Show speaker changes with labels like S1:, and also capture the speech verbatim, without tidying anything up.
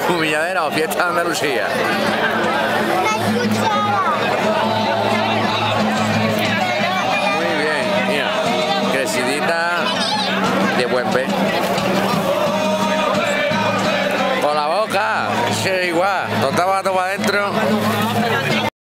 S1: Humilladera o fiesta de Andalucía. Muy bien, mira, crecidita de buen pez.